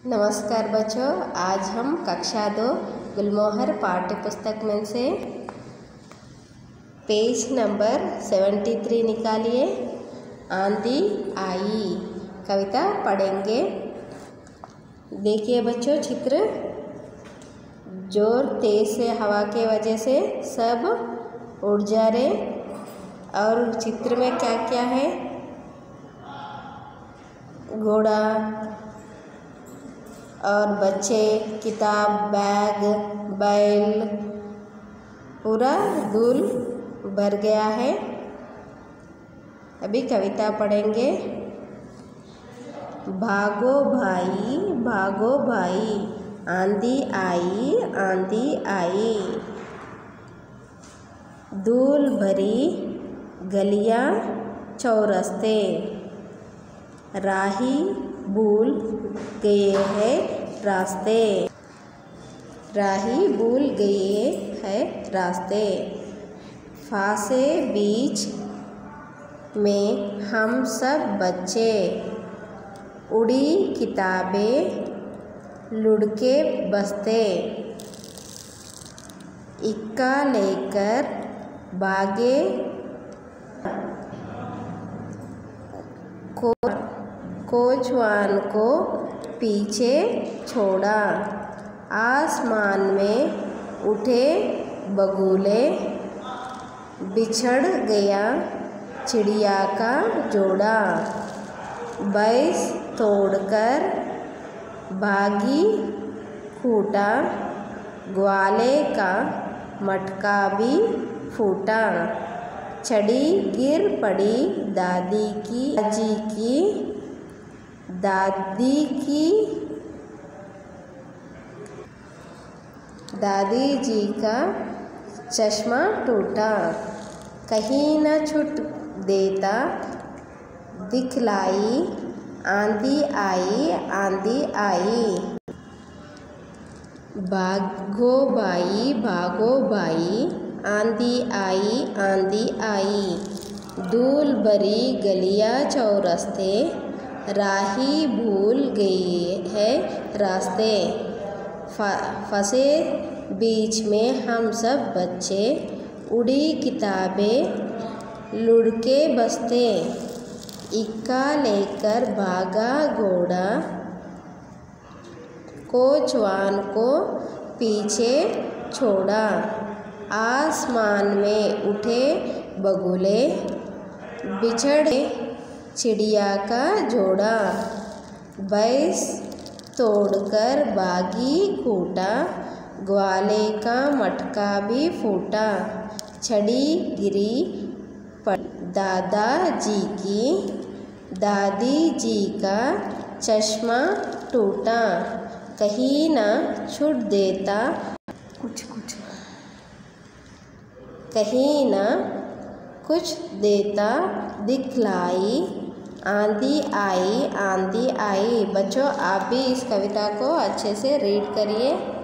नमस्कार बच्चों, आज हम कक्षा 2 गुलमोहर पाठ्य पुस्तक में से पेज नंबर 73 निकालिए। आंधी आई कविता पढ़ेंगे। देखिए बच्चों, चित्र जोर तेज से हवा के वजह से सब उड़ जा रहे और चित्र में क्या क्या है, घोड़ा और बच्चे, किताब, बैग, बैल, पूरा धूल भर गया है। अभी कविता पढ़ेंगे। भागो भाई भागो भाई, आंधी आई आंधी आई, धूल भरी गलियां चौरस्ते, राही भूल गए हैं रास्ते, राही भूल गए हैं रास्ते, फांसे बीच में हम सब बच्चे, उड़ी किताबें लुढ़के बस्ते, इक्का लेकर भागे कोचवान को पीछे छोड़ा, आसमान में उठे बगुले, बिछड़ गया चिड़िया का जोड़ा, भैंस तोड़कर भागी खूटा, ग्वाले का मटका भी फूटा, छड़ी गिर पड़ी दादी जी का चश्मा टूटा, कहीं न छूट देता दिखलाई, आंधी आई आंधी आई। भागो भाई भागो भाई, आंधी आई, धूल भरी गलियां चौरस्ते, राही भूल गई है रास्ते, फंसे बीच में हम सब बच्चे, उड़ी किताबें लुढ़के बस्ते, इक्का लेकर भागा घोड़ा, कोचवान को पीछे छोड़ा, आसमान में उठे बगुले, बिछड़े चिड़िया का जोड़ा, भैंस तोड़कर भागी खूटा, ग्वाले का मटका भी फूटा, छड़ी गिरी दादी जी का चश्मा टूटा, कहीं न छूट देता कहीं न कुछ देता दिखलाई, आंधी आई आंधी आई। बच्चों, आप भी इस कविता को अच्छे से रीड करिए।